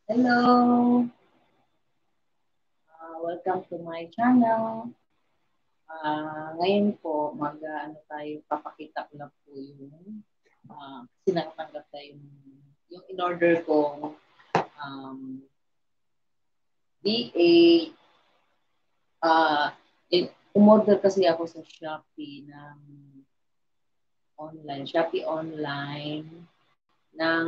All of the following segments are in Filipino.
Hello! Welcome to my channel. Ngayon po, ano tayo, papakita ko lang po yung kasi nakatanggap tayo yung in-order kong BA. Umorder kasi ako sa Shopee ng Shopee online ng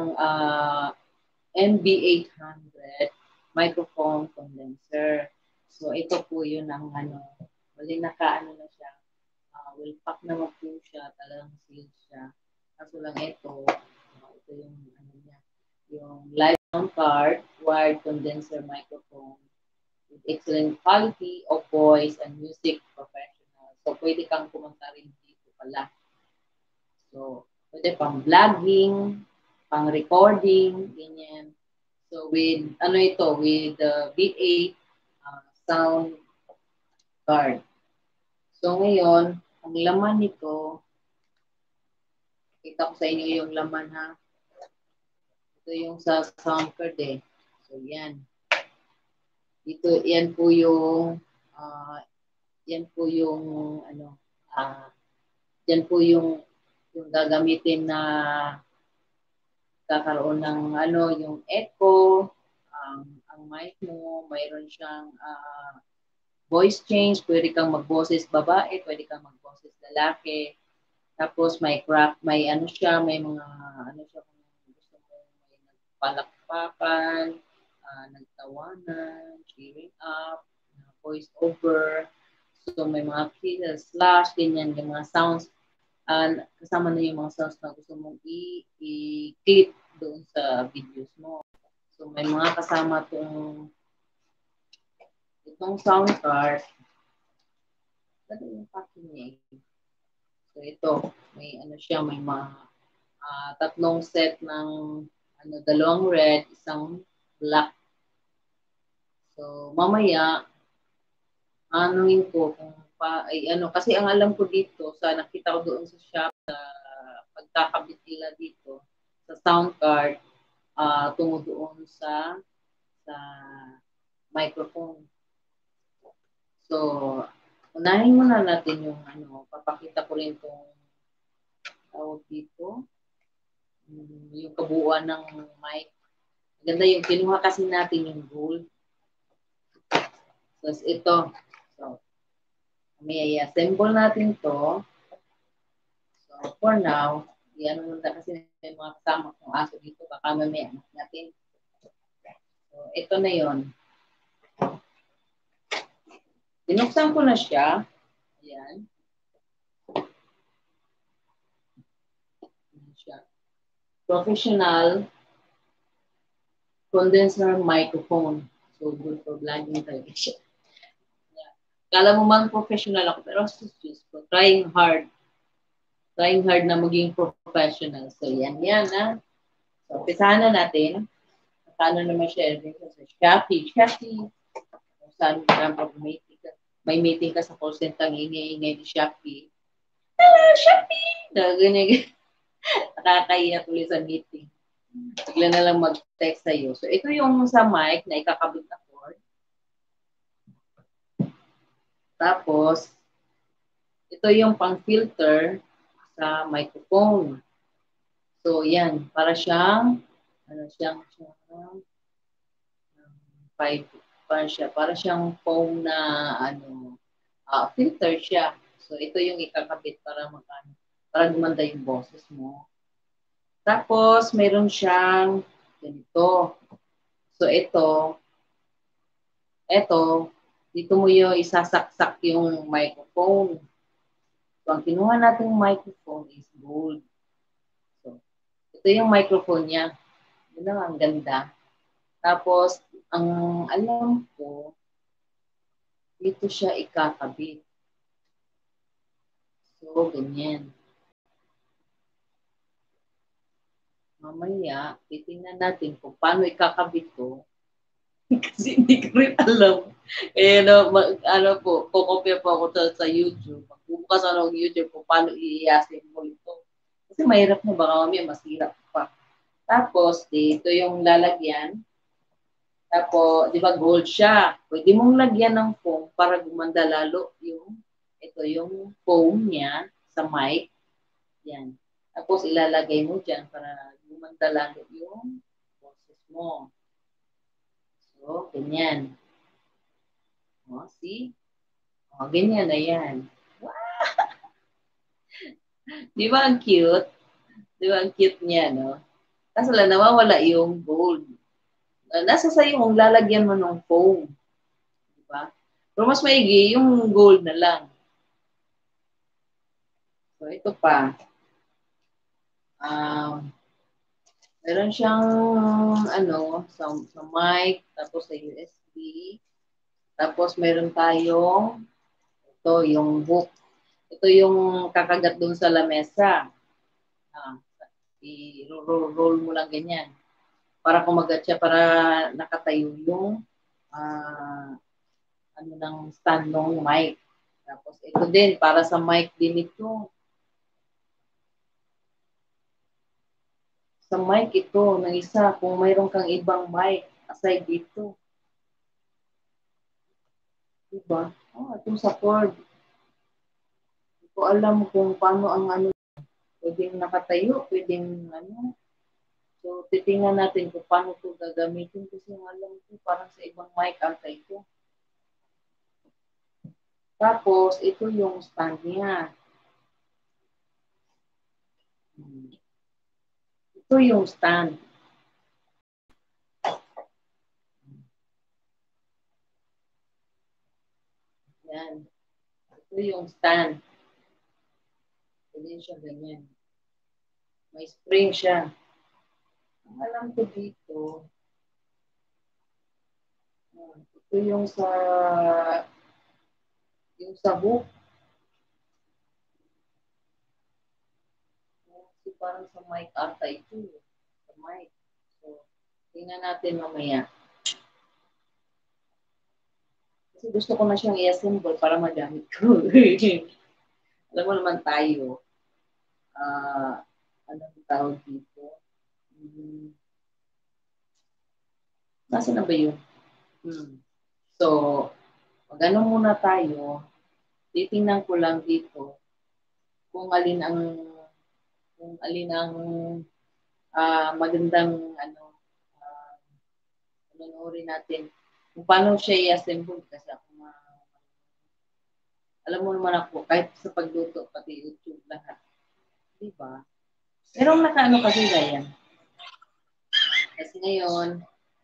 MB800 microphone condenser. So ito po yun ang mali nakaano na siya. Will pack naman po siya, talagang sealed siya. Kaso lang ito yung niya, yung live sound card, wired condenser microphone with excellent quality of voice and music professional. So pwede kang kumanta rin dito pala. So pwede pang vlogging, pang recording, ganyan. So with with the V8 sound card. So ngayon, ang laman nito, kita ko sa inyo yung laman ha. Ito yung sa sound card eh. So yan. Dito yan po yung yan po yung yan po yung gagamitin na kakaroon ng yung echo, ang mic mo, mayroon siyang voice change, pwede kang magboses babae, pwede kang magboses lalaki. Tapos may crack, may siya, may mga siya kung gusto mo, may nagpalakpakan, nagtawanan, cheering up, voice over. So may mga slash, ganyan, yung mga sounds. Kasama na yung mga sounds na gusto mong i-clip doon sa videos mo. So may mga kasama itong sound card. Ano yung packing niya? So ito, may siya, may mga tatlong set ng dalawang red, isang black. So mamaya anuin ko kung kasi ang alam ko dito sa nakita ko doon sa shop sa pagkakabit nila dito sa sound card tungo doon sa microphone. So unahin muna natin yung papakita ko rin itong tawag dito yung kabuuan ng mic. Ganda yung kinuha kasi natin yung gold. So ito. So may i-assemble natin to. So for now, yan muna kasi may mga kasama kong aso dito. Baka mamaya natin. So ito na yon. Binuksan ko na siya. Ayan. Professional condenser microphone. So good for vlogging talaga siya. Kala mo man professional ako, pero just trying hard. Trying hard na maging professional. So yan ha. So umpisahan na natin. Paano naman siya sa Shopee. Kung saan ka may meeting ka sa call center, ingay-ingay ni Shopee. Hello, Shopee! Ganyan. Nakakahiya tuloy sa meeting. Bigla na lang mag-text sa'yo. So, ito yung sa mic na ikakabit na cord. Tapos, ito yung pang-filter sa microphone. So, yan. Para siyang, para siyang foam na, filter siya. So, ito yung ikakabit para gumanda yung boses mo. Tapos, meron siyang ganito. So, ito, dito mo yung isasaksak yung microphone. So, ang kinuha nating microphone is gold. So, ito yung microphone niya. Yun lang, ang ganda. Tapos, ang alam ko, dito siya ikakabit. So, ganyan. Mamaya, titingnan natin kung paano ikakabit ko. Kasi hindi ko rin alam. Kukopya po ako sa YouTube. Magbubukas ako ng YouTube kung paano i-assemble mo ito. Kasi mahirap na baka mamaya masira pa. Tapos, dito yung lalagyan. Tapos, di ba gold siya. Pwede mong lagyan ng foam para gumanda lalo yung foam niya sa mic. Yan. Tapos ilalagay mo dyan para gumanda lalo yung boses mo. So, ganyan. O, see? O, ganyan na yan. Di ba ang cute? Di ba ang cute niya, no? Kaso lang nawawala yung gold. Nasa sa'yo kung lalagyan mo ng foam. Di ba? Pero mas maigi yung gold na lang. So, ito pa. Meron siyang sa mic, tapos sa USB. Tapos meron tayong yung hook. Ito yung kakagat doon sa lamesa. I-roll mo lang ganyan. Para kumagat siya, para nakatayo yung ng stand ng mic. Tapos ito din, para sa mic din ito. Sa mic ito, ng isa, kung mayroon kang ibang mic, aside dito. Diba? Itong sa cord. Hindi ko alam kung paano ang pwedeng nakatayo, pwedeng So, titingnan natin kung paano ito gagamitin kasi alam ko parang sa ibang mic ata ito. Tapos, ito yung stand niya. Ito yung stand. Yan. Ito yung stand. Ganyan siya, ganyan. May spring siya. Ang alam ko dito, ito yung sa hook. Kasi parang sa mic ata ito. Sa mic. So, tingnan natin mamaya. Kasi gusto ko na siyang i-assemble para magamit ko. Alam mo naman tayo, anong tawag dito? Nasaan na ba yun? So, mag-ano muna tayo, titingnan ko lang dito kung alin ang magandang panoorin natin. Kung paano siya i-assemble kasi ako alam mo naman ako, kahit sa pagluto, pati YouTube lahat. Diba? Pero nakaano kasi yan. Kasi ngayon,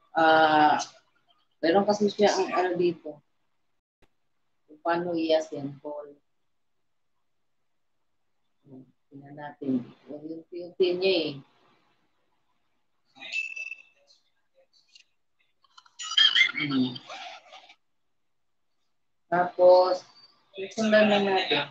meron kasi siya ang dito. Kung paano i-assemble. Tingnan natin. Yung niya eh. Tapos, sundan na natin.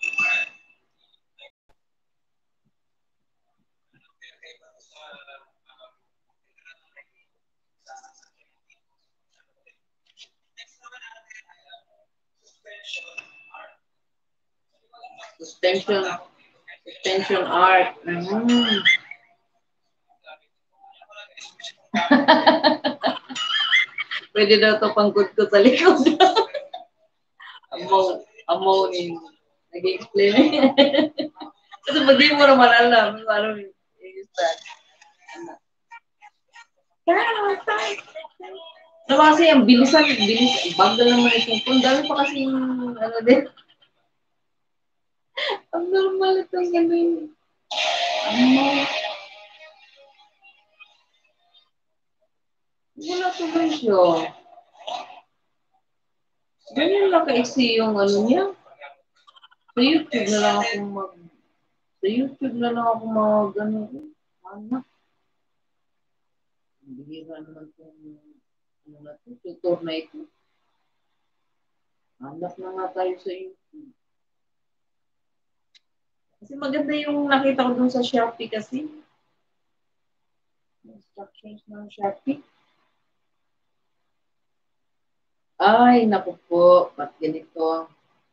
Suspension art. Pwede daw ito pangkudkod sa likod. Amaw ni nag-explain. Kasi pag di mo naman alam, parang i-start. Ano ba kasi ang bilis, bagal naman itong phone. Dami pa kasi yung din. Ang normal itong gano'n. Wala tuloy siya. Ganyan lang kaiksi yung niya. Sa YouTube na lang ako Bihira naman itong tutor na ito. Hanap na nga tayo sa YouTube. Kasi maganda yung nakita ko dun sa Shopee kasi. Instructions ng Shopee. Ay, naku po. Ba't ganito?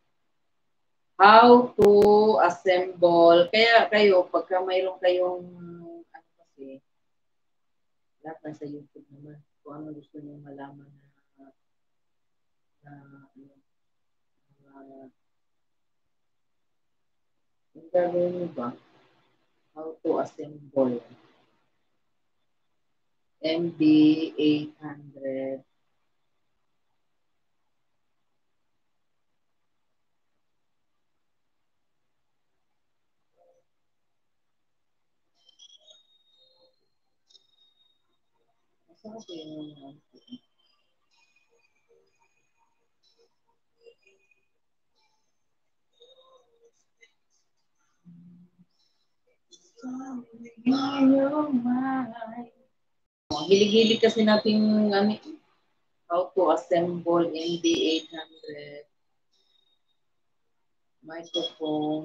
How to assemble. Kaya kayo, pagka mayroon kayong kasi, lahat nasa YouTube naman. kung ano gusto niyo malaman na yung gagawin niyo ba? How to assemble MB800. Saan ko yun? Hilig-hilig kasi natin ano, how to assemble MB800 microphone.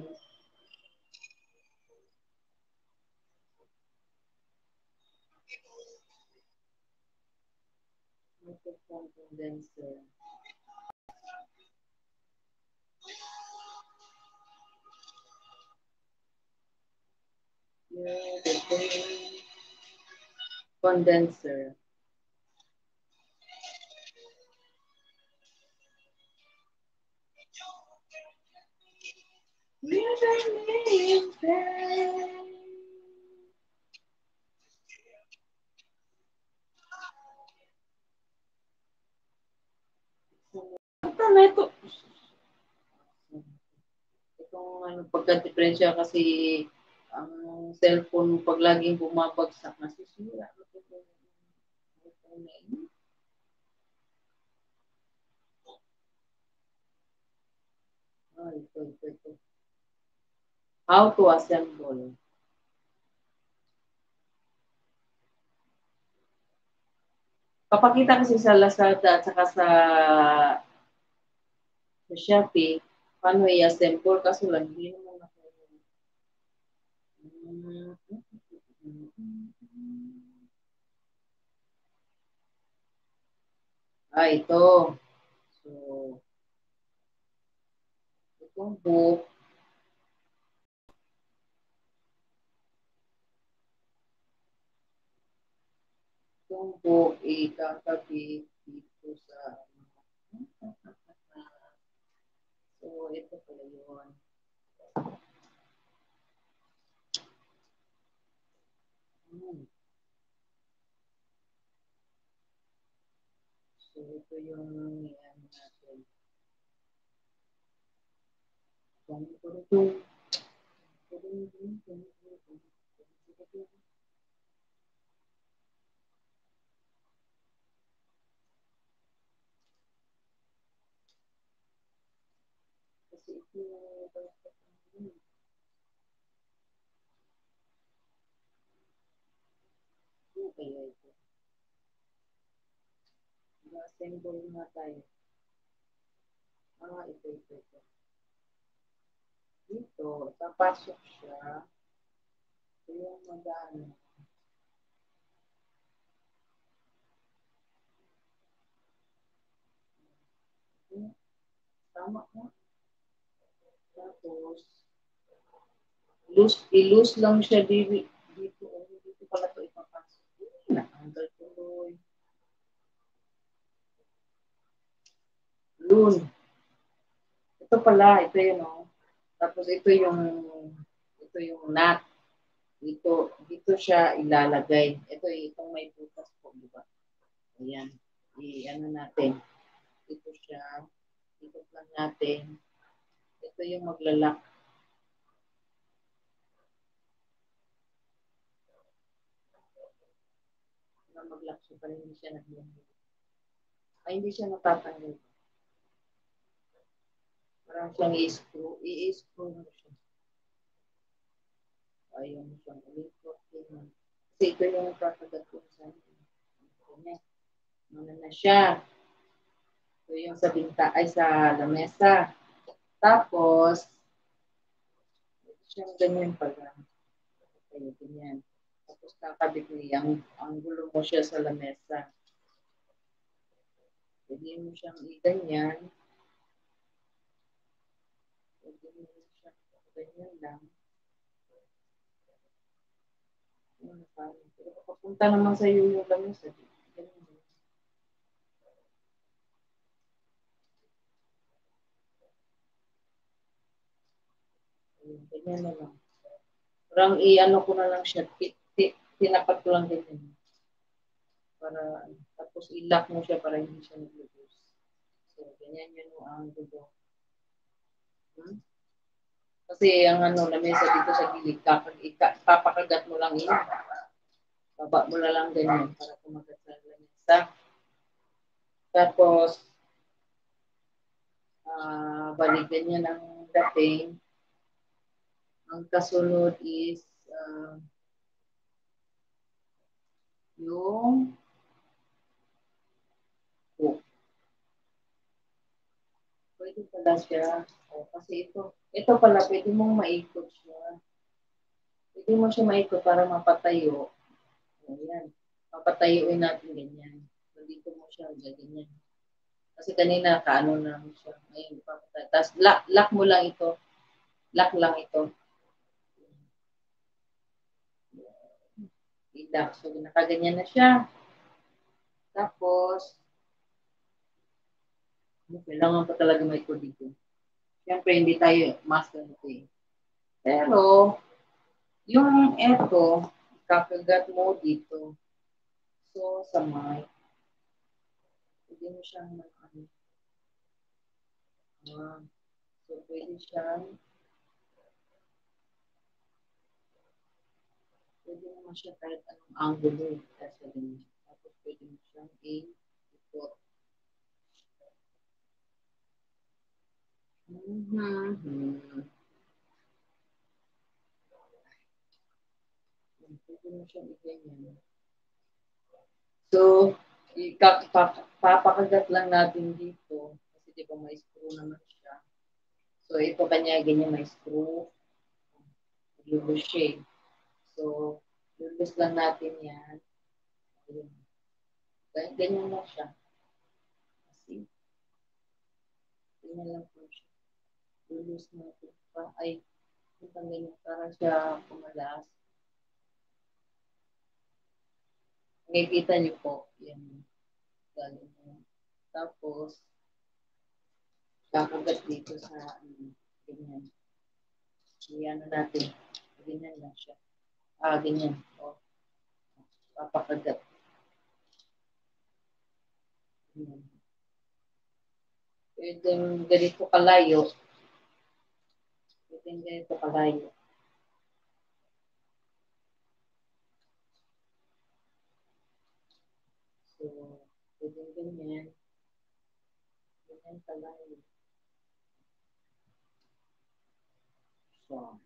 Microphone condenser. Yeah, the condenser. Ito na ito. Itong ano, pagka-diferensya kasi ang cellphone pag laging bumabagsak, nasisira. Ito. How to assemble. Papakita kasi sa Lazada at saka sa Shopee, paano i-assemble kaso lang hindi naman ako. Ito. So, itong book, ikakabit dito sa so, ito pala yun. So, ito yung yan natin. Kasi ito kaya ito. Assemble na tayo. Ito. Dito, papasok siya. Ito yung mag-ano. Tama ko. Tapos, i-loose lang siya dito. Dito pala ito ipapasok. Nakanggal tuloy. Loon. Ito pala, ito yun, oh. Tapos ito yung nut. Dito siya ilalagay. Itong may butas po, di ba? Ayan. I-ano natin. Ito siya. Ikot lang natin. Ito yung maglalak. Mag-lock siya pa rin, hindi siya naglunggo. Ay, hindi siya natatanggal. Parang siyang i-screw. I-screw mo siya. Ayun siyang ulit-ulit. Kasi ito yung kakagat ko sa akin. Ano na siya. Ito yung sa binta, ay sa lamesa. Tapos, ito siyang ganyan pala. Ayun, ganyan. Tapos kakabit niya, ang gulo mo siya sa lamesa. Pwede mo siyang i-ganyan. Pwede mo siyang ganyan lang. Pero papunta naman sa iyo yung lamesa. Ganyan na lang. Parang i-ano ko na lang siya, tinapat ko lang ganyan. Para, tapos i-lock mo siya para hindi siya nag-lubos. So, ganyan yun ang dugo. Hmm? Kasi ang ano, lamesa dito sa gilid, papakagat mo lang yun. Baba mo na lang ganyan para kumagat sa lamesa. Tapos, balikan niya ng dating. Ang kasunod is yung hook. Pwede pala siya. Kasi ito pala, pwede mong maikot siya. Pwede mo siya maikot para mapatayo. Ayan. Papatayuin natin ganyan. So, dito mo siya, ganyan. Kasi kanina, kaano na siya. Ngayon, papatay. Tapos, lock mo lang ito. Lock lang ito. I-lock. So, nakaganyan na siya. Tapos, kailangan pa talaga may ikot dito. Siyempre, hindi tayo master nito eh. Pero, yung eto, kakagat mo dito. So, sa mic, pwede mo siyang so, pwede mo siya kahit anong angulo. Tapos, pwede mo siyang i-ikot. Pwede mo siyang i-ganyan. So, papakagat lang natin dito. Kasi di ba may screw naman siya. So, ito kanya ganyan may screw. Lulus siya. So, lulus lang natin yan. Ganyan lang siya. Kasi, ganyan lang po siya. Lulus natin pa. Ay, itang ganyan. Para siya pumalas. Nakikita niyo po. Yan. Galing yan. Tapos, kakagat dito sa ganyan. Iyan na natin. Ganyan lang siya. Ganyan. O, papakagat. Ganyan. Pwede ganito kalayo. Pwede ganito kalayo. So, pwede ganyan. Ganyan kalayo. So,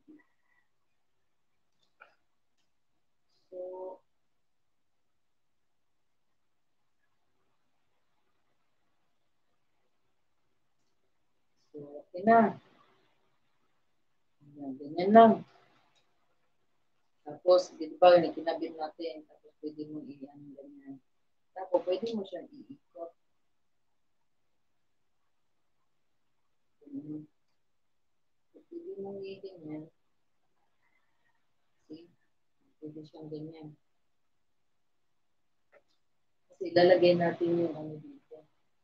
okay na. Ganyan lang. Tapos, di ba, kinabit natin. Tapos, pwede mo i-ano ganyan. Tapos, pwede mo siyang iikot. Pwede mo i-ganyan. See? Pwede siyang ganyan. Kasi, lalagay natin yung ano dito.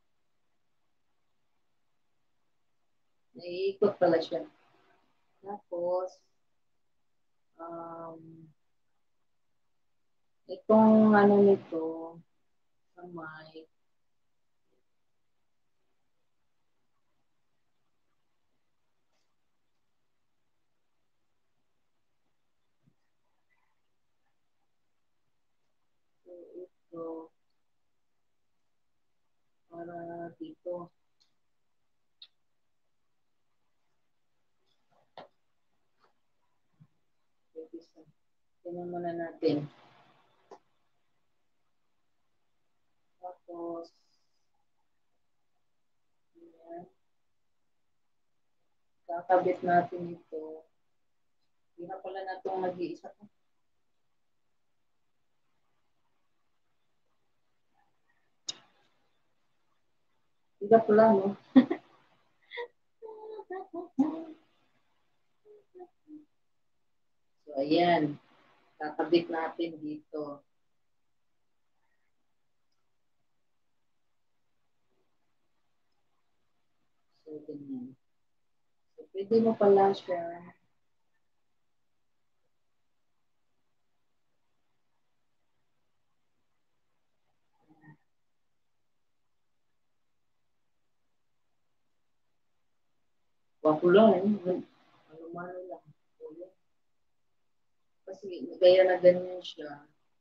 Naiikot pala siya. Tapos, itong ano nito, sa mic, so ito, para dito, tingnan muna natin. Tapos, yan, kakabit natin ito. Hindi na pala na itong nag-iisa ko. Hindi na pala, no? So, ayan. Kakabit natin dito. So, ganyan. So, pwede mo pala siya Wako lang, ano-mano lang. Kasi kaya na ganyan siya.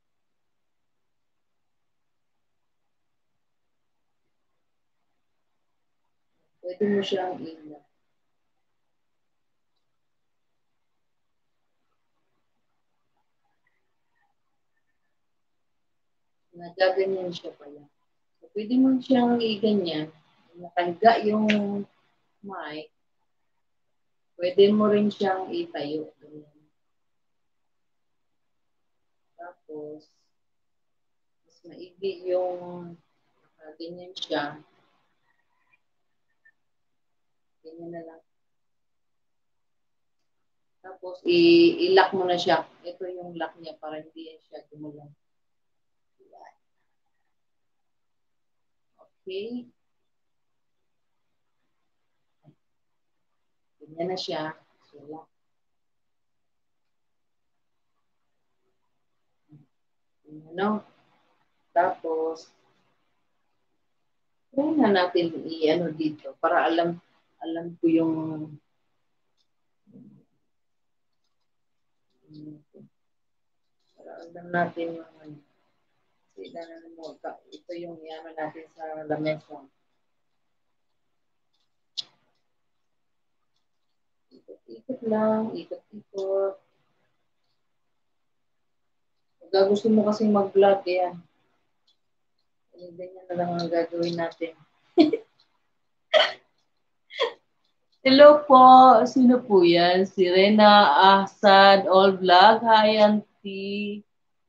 Pwede mo siyang ilan. Nagaganyan siya pala. So, pwede mo siyang i-ganyan. Nakahiga yung mic. Pwede mo rin siyang itayo. Ganyan. Tapos, mas maigi yung ganyan siya. Ganyan na lang. Tapos, i-lock mo na siya. Ito yung lock niya para hindi siya gumulang. Okay. Ganyan na siya. So, lock. Ano? Tapos, try na natin i-ano dito para alam ko yung para alam natin yung ano. Ito yung i-ano natin sa lamesa. Ikot-ikot lang, ikot-ikot. Pag gusto mo kasing mag-vlog, yan. Ganyan na lang ang gagawin natin. Hello po. Sino po yan? Si Rena Ahsad All Vlog. Hi, Auntie.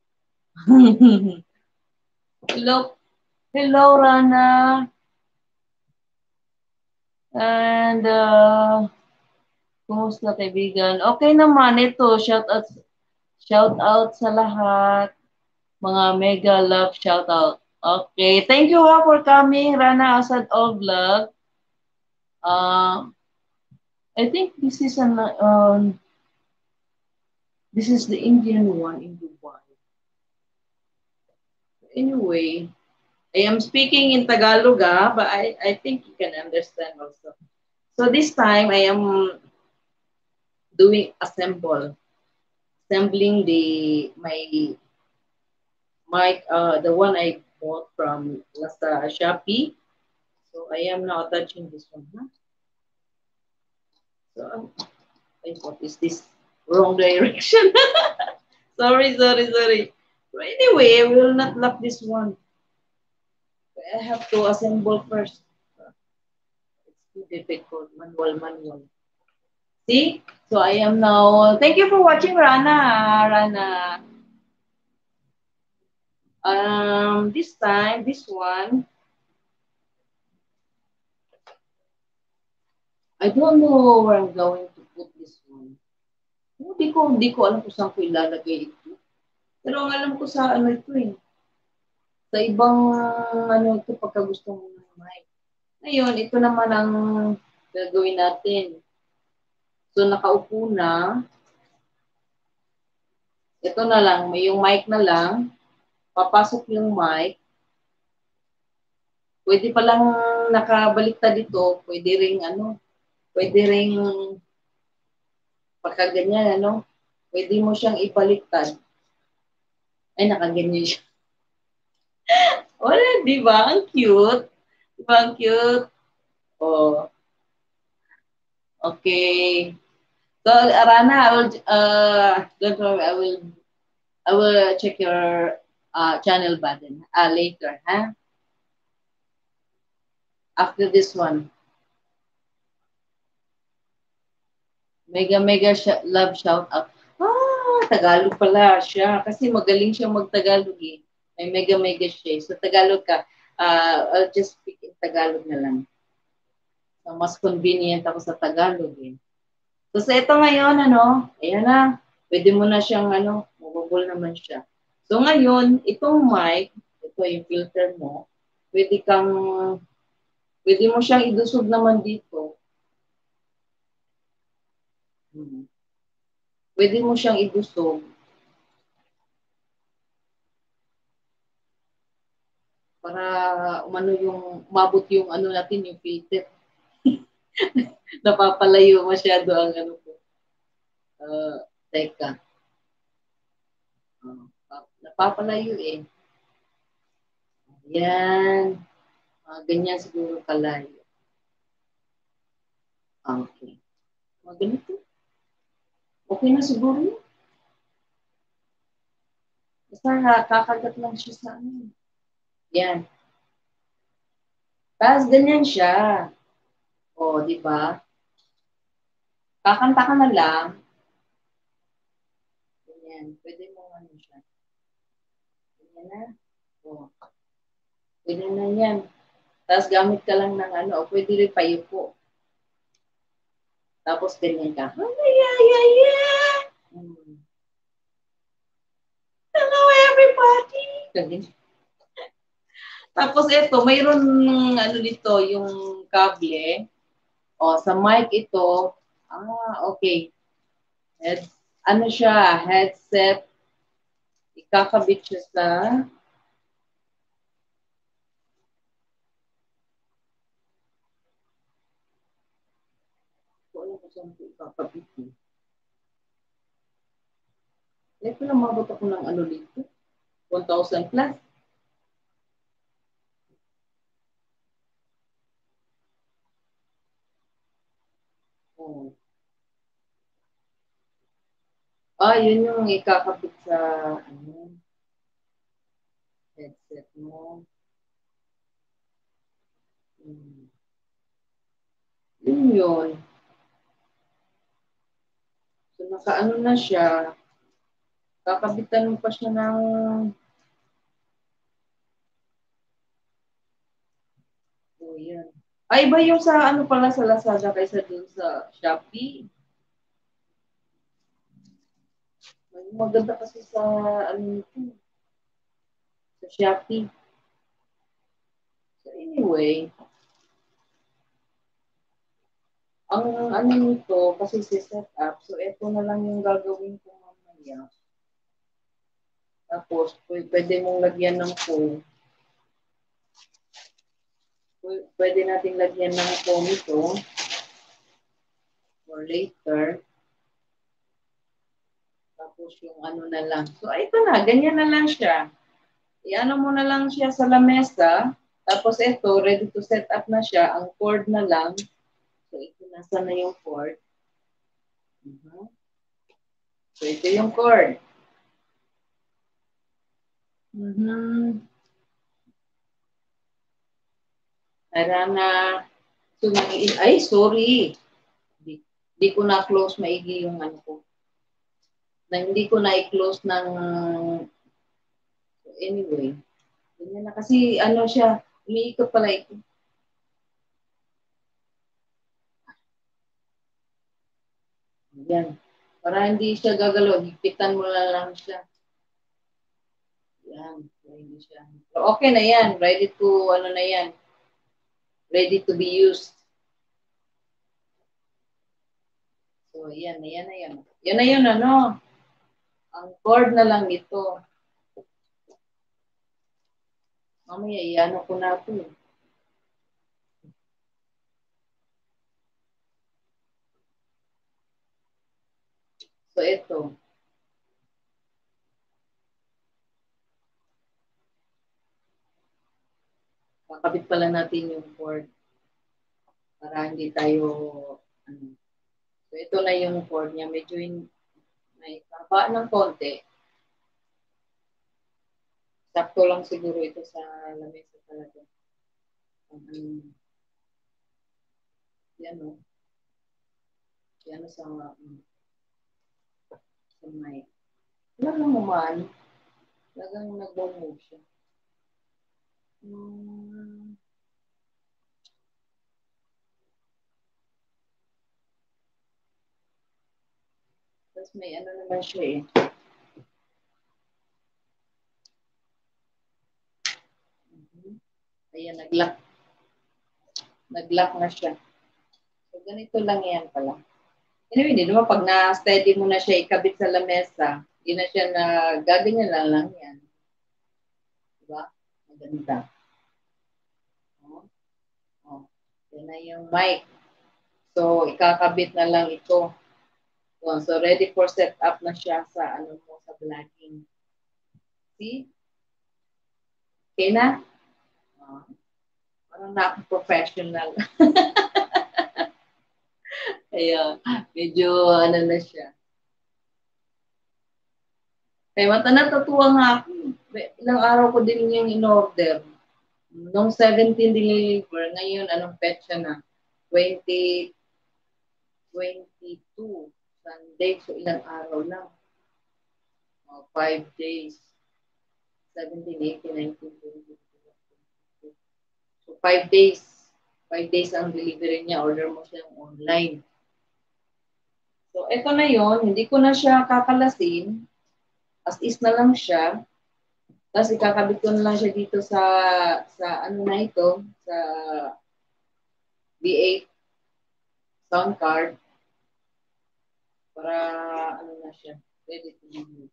Hello. Hello, Rana. And, kumusta kaibigan? Okay naman ito. Shout out sa lahat. Mga mega love shout out. Okay. Thank you all for coming. Rana Asad All Vlog. I think this is the Indian one in Dubai. Anyway, I am speaking in Tagalog, but I think you can understand also. So this time I am doing assembling my mic, the one I bought from Shopee. So I am now attaching this one. Huh? So what is this? Wrong direction. sorry. So anyway, I will not lock this one. I have to assemble first. It's too difficult. Manual. See? So I am now. Thank you for watching, Rana. This time, this one, I don't know where I'm going to put this one. Hindi ko alam kung saan ko ilalagay ito. Pero ang alam ko sa ano ito eh. Sa ibang ano ito pagka gusto mo ng mic. Ngayon, ito naman ang gagawin natin. So, nakaupo na. Ito na lang. May yung mic na lang. Papasok yung mic. Pwede palang nakabaliktad dito. Pwede ring pagka ganyan, ano. Pwede mo siyang ibaliktad. Ay, nakaganyan siya. Wala, di ba? Ang cute. Di ba ang cute? Oh. Okay. So, Rana, don't worry, I will check your channel button later, huh? After this one. Mega love shout out. Tagalog pala siya. Kasi magaling siya mag-Tagalog eh. May mega siya. So, Tagalog ka. I'll just speak in Tagalog na lang. So, mas convenient ako sa Tagalog eh. So, sa ito ngayon, ayan na. Pwede mo na siyang, mabubol naman siya. So, ngayon, itong mic, ito yung filter mo, pwede mo siyang idusog naman dito. Pwede mo siyang idusog para umabot yung natin, yung filter. Napapalayo masyado ang ano ko. Teka. Napapalayo eh. Yan. Ganyan siguro kalayo. Okay. Ganito. Okay na siguro yun. Basta kakagat lang siya sa ano. Yan. Tapos ganyan siya. O, di ba? Kakanta ka na lang. Ganyan. Pwede mo ano siya. Ganyan na. O. Ganyan na yan. Tapos gamit ka lang ng ano. O, pwede rin payupo. Tapos ganyan ka. Hello everybody! Ganyan. Tapos ito, mayroon ano dito, yung kable. O, sa mic ito. Okay. Ano siya, headset. Ikakabit siya sa ano ko saan ito ikakabit eh. Ito lang mabot ako ng ano dito. 1,000 plus. Oh. Yun yung ikakabit sa ano, headset mo. Yun yun. So, nakaano na siya. Kakabitan mo pa siya ng yan. Iba yung sa ano pala sa Lazada kaysa dun sa Shopee. Maganda kasi sa ano nito. Sa Shopee. So anyway, ang ano nito kasi set up. So ito na lang yung gagawin ko mamaya. Tapos pwede mong lagyan ng phone. Pwede natin lagyan ng phone ito for later. Tapos yung ano na lang. So ito na, ganyan na lang siya. Iano mo na lang siya sa lamesa. Tapos ito, ready to set up na siya. Ang cord na lang. So ito, nasa na yung cord. So ito yung cord. Tara na. So, ay, sorry. Di ko na-close maigi yung ano ko. Hindi ko na-close ng anyway. Ganyan na kasi ano siya, umiikot pala ito. Yan. Para hindi siya gagalaw, higpitan mo na lang siya. Yan. Hindi siya. So, okay na yan. Ready to, ano na yan. Ready to be used. So, yan na yan na yan. Yan na yun, ano. Ang cord na lang ito. Mamaya, iano ko na ito. So, ito. Kakabit pala natin yung cord para hindi tayo ano. So, ito na yung cord niya. Medyo may taba ng konti. Sakto lang siguro ito sa lamesa talaga. Yan o. Yan o sa may. Wala lang naman. Talagang nag-move siya. Tapos may ano naman siya eh. Ayan, nag-lock. Nag-lock na siya. So, ganito lang yan pala. Anyway, hindi naman pag na-steady mo na siya ikabit sa lamesa, hindi na siya na gaganyan lang yan. Diba? Maganda. Oh. Yan na yung mic. So, ikakabit na lang ito. So, ready for setup na siya sa ano mo sa vlogging. See? Okay na? Parang na professional. Kaya, medyo ano na siya. Kaya mata natutuwa nga ako. Ilang araw ko din yung in-order. Nung 17 deliver, ngayon anong petsa na? 20, 22. Sunday, so ilang araw lang. 5 days. 17, 18, 19, 20. So 5 days. 5 days ang delivery niya. Order mo siya online. So ito na yon, hindi ko na siya kakalasin. As is na lang siya. Tapos ikakabit ko na lang siya dito sa ano na ito, sa V8 sound card para ano na siya, ready to be used.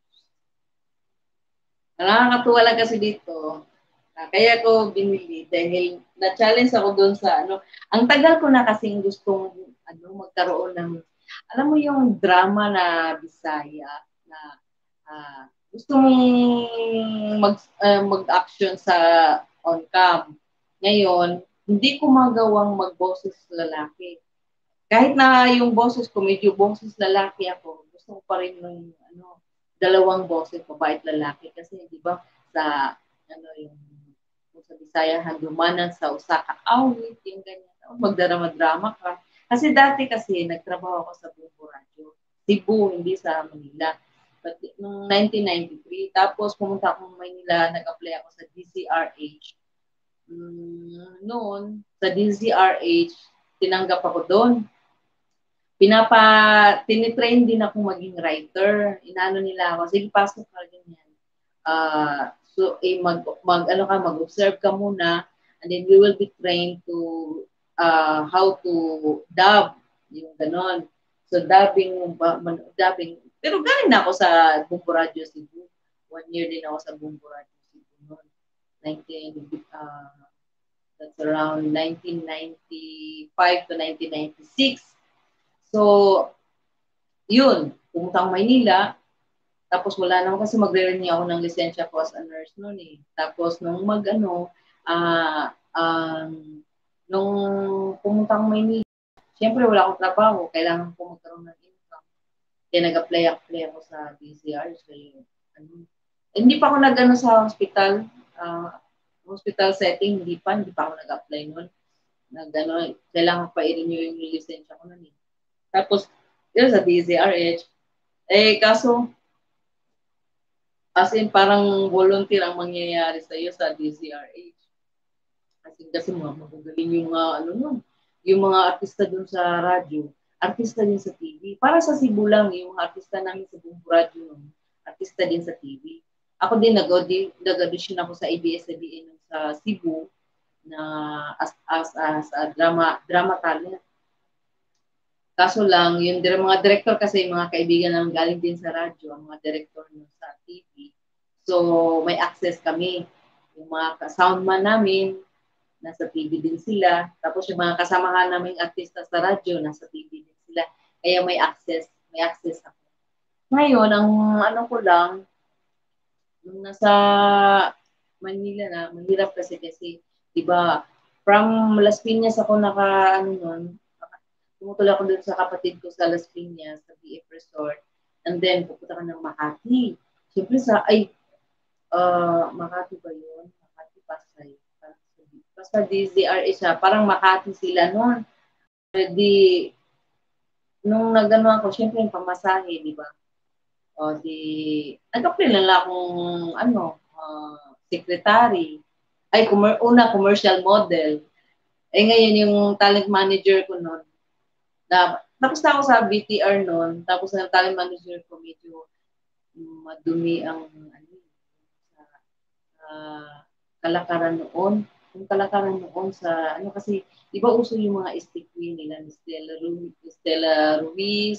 Nakakatuwa lang kasi dito. Kaya ko binili dahil na-challenge ako doon sa ano. Ang tagal ko na kasing gustong ano magkaroon ng, alam mo yung drama na Bisaya na gusto mong mag-action sa on-cam. Ngayon, hindi ko magawang mag-boses lalaki. Kahit na yung boses ko, medyo boses lalaki ako, gusto ko pa rin ng ano, dalawang boses, babae at lalaki. Kasi di ba sa ano yung sa Bisaya, handumanan sa usa ka awit, yung ganyan. Magdrama-drama ka. Kasi dati kasi, nagtrabaho ako sa Bumbo Radio. Cebu, hindi sa Manila. But noong 1993, tapos pumunta akong Manila, nag-apply ako sa DZRH. Noon, sa DZRH, tinanggap ako doon. Tinitrain din ako maging writer. Inano nila ako, sige, pasok ka ganyan. So, mag-observe ka muna, and then we will be trained to how to dub, yung ganon. So, dubbing, pero galing na ako sa Bumbo Radio Cebu. 1 year din ako sa Bumbo Radio Cebu noon. That's around 1995 to 1996. So, yun, pumunta akong Maynila, tapos wala naman kasi magre-renew ako ng lisensya ko as a nurse noon eh. Tapos nung nung pumunta akong Maynila, siyempre wala akong trabaho, kailangan ko magkaroon ng income. Kaya nag-apply ako sa DCR. So, hindi pa ako nag-ano sa hospital, hospital setting, hindi pa ako nag-apply noon. Kailangan pa i-renew yung lisensya ko noon eh. Tapos, yun sa DZRH, kaso, as in, parang volunteer ang mangyayari sa iyo sa DZRH. Kasi magagaling yung yung mga artista dun sa radyo, artista din sa TV. Para sa Cebu lang, yung mga artista namin sa Bumbo Radio, artista din sa TV. Ako din, nag-audition ako sa ABS-CBN sa Cebu na as drama talent. Kaso lang, yung mga director kasi, mga kaibigan namin galing din sa radyo, ang mga director sa TV. So, may access kami. Yung mga soundman namin, nasa TV din sila. Tapos yung mga kasamahan naming artista sa radyo, nasa TV din sila. Kaya may access ako. Ngayon, ang ano ko lang, nung nasa Manila na, mahirap kasi, di ba, from Las Piñas ako tumutulong ako dun sa kapatid ko sa Las Piñas, sa BF Resort. And then, pupunta ka ng Makati. Siyempre Makati ba yun? Makati, Pasay. Basta DZRH siya, parang Makati sila noon. Nung nag-ano ako, siyempre yung pamasahe, di ba? Nag-apply lang akong, secretary. Commercial model. Ngayon yung talent manager ko noon, tapos na ako sa BTR noon, tapos ng talent manager ko medyo madumi ang kalakaran noon. Yung kalakaran noon sa kasi di ba uso yung mga stick queen nila ni Stella Ruiz,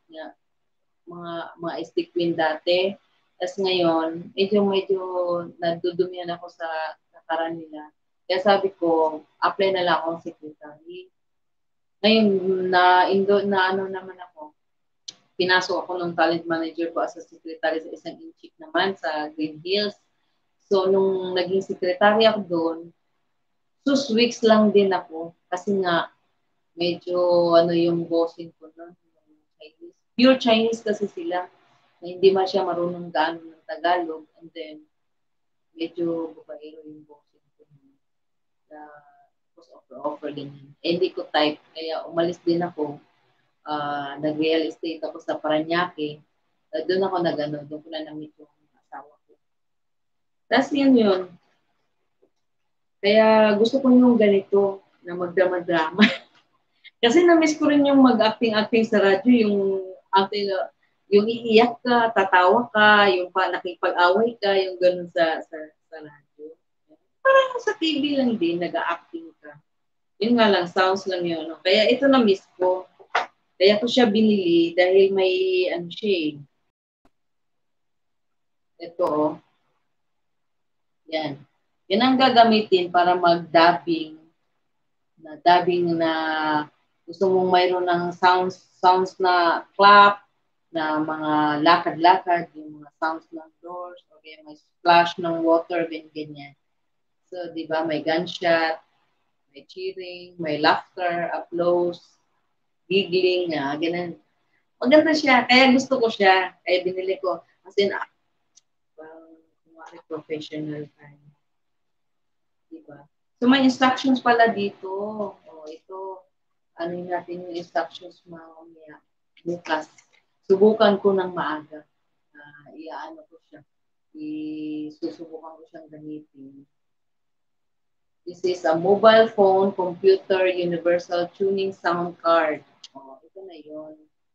mga stick queen dati. Tapos ngayon, medyo nadudumihan ako sa kalakaran nila. Kaya sabi ko, apply na lang akong secretary. Ngayon, na ano naman ako, pinasok ako ng talent manager ko as a secretary sa isang inchik naman sa Green Hills. So, nung naging secretary ako doon, 2 weeks lang din ako kasi nga medyo ano yung bossing ko noon, Chinese. Pure Chinese kasi sila na hindi man siya marunong gaano ng Tagalog and then medyo babaero yung bossing ko na offer ganyan. Eh, hindi ko type kaya umalis din ako. Nag-real estate ako sa Paranaque. Doon ako doon ko na na-meet yung asawa ko. Tapos yun. Kaya gusto ko yung ganito na magdrama-drama. Kasi na-miss ko rin yung mag-acting-acting sa radyo, yung acting, yung iiyak ka, tatawa ka, yung nakipag-away ka, yung ganun sa radyo. Parang sa TV lang din, nag-acting ka. Yun nga lang, sounds lang yun. No? Kaya ito na-miss ko. Kaya ko siya binili dahil may ano siya eh. Ito oh. Yan. Yan ang gagamitin para mag-dubbing na gusto mong mayroon ng sounds na clap, na mga lakad-lakad, yung mga sounds ng doors, o kaya may splash ng water, ganyan. So, di ba, may gunshot, may cheering, may laughter, applause, giggling, ganun. Maganda siya, kaya gusto ko siya, kaya binili ko. Kasi kumari professional tayo. Di ba? So, may instructions pala dito. Ito, ano natin yung instructions mamaya bukas. Subukan ko ng maaga. Iaano ko siya. Susubukan ko siyang gamitin. This is a mobile phone computer universal tuning sound card. Ito na yun.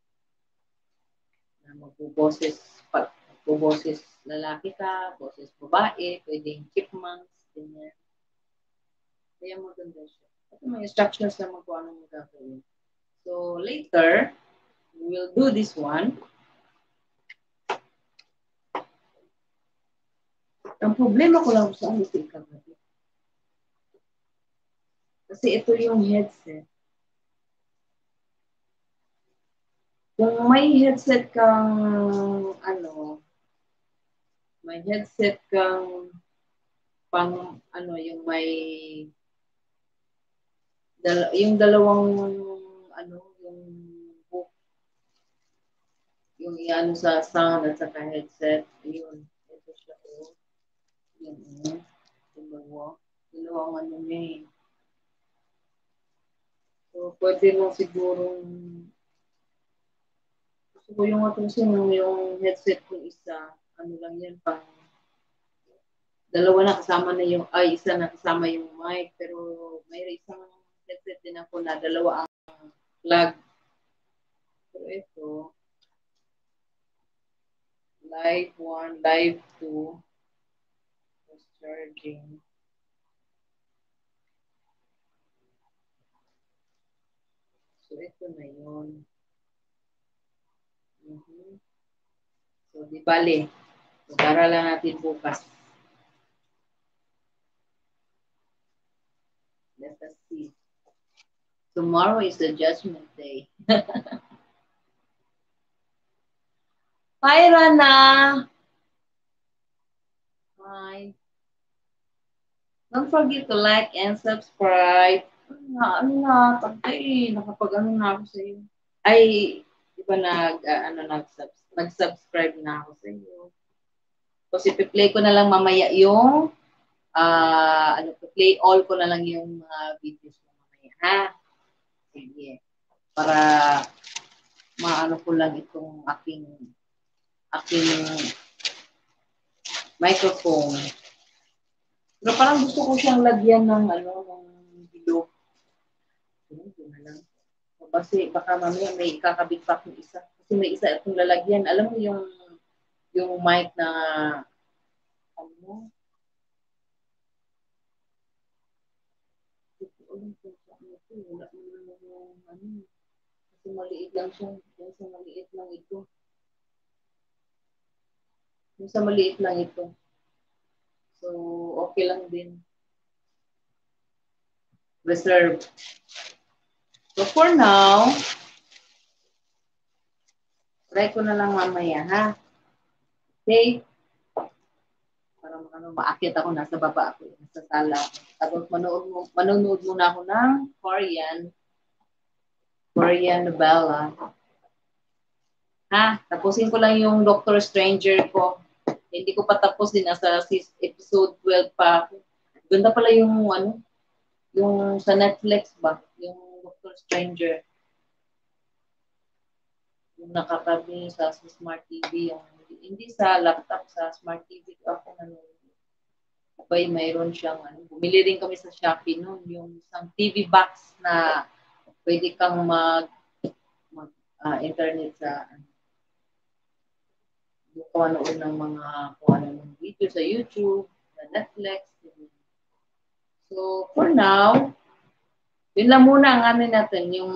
Magbuboses lalaki ka, boses babae, pwedeng chipmunks, ganyan. Kaya maganda siya. Ito may instructions naman kung anong gagawin. So later, we'll do this one. Ang problema ko lang sa ano kagabi. Kasi ito yung headset. Kung may headset kang may headset kang pang yung may yung dalawang yung book yung iano sa sound at saka headset yun ito siya yun dalawang ano niya eh. So pwede mo sigurong gusto ko yung yung headset kong isa lang yan pang dalawa na kasama na yung isa na kasama yung mic pero may isang headset din ako na dalawa ang plug. So ito live 1, live 2 charging. So ito na yun. So di bale. Mag-aralan natin bukas. Let us see. Tomorrow is the judgment day. Hi, Rana. Hi. Don't forget to like and subscribe. Nakapag-ano na ako sa iyo. Ay, di ba nag-subscribe na ako sa iyo. Kasi play ko na lang mamaya yung play all ko na lang yung mga videos mo mamaya, ha? Sige. Para maano ko lang itong aking microphone. Pero parang gusto ko siyang lagyan ng ng bilog. Yun na lang. Kasi baka mamaya may kakabit pa akong isa. Kasi may isa akong lalagyan. Alam mo yung mic na wala naman kasi maliit lang siya. Yung sa maliit lang ito. Yung sa maliit lang ito. So, okay lang din. Reserve. So for now, try ko na lang mamaya, ha? Okay? Para maakit ako, nasa baba ako, nasa sala. Tapos manonood muna ako ng Korean novela. Ha? Tapusin ko lang yung Doctor Stranger ko. Hindi ko pa tapos din, nasa episode 12 pa ako. Ganda pala yung yung sa Netflix ba, yung Doctor Stranger. Yung nakatabi sa Smart TV, yung hindi sa laptop, sa Smart TV ako nanonood. Abay, mayroon siyang bumili rin kami sa Shopee noon, yung isang TV box na pwede kang internet sa kung ano ng mga kung ano ng video sa YouTube, sa Netflix. So, for now, yun lang muna ang ano natin, yung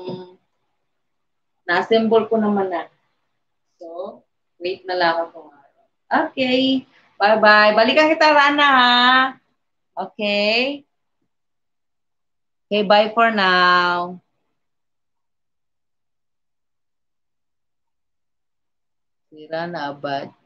na-assemble ko naman na. So, wait na lang ako. Okay. Bye-bye. Balikan kita, Rana, ha? Okay? Okay, bye for now. Si Rana, abad.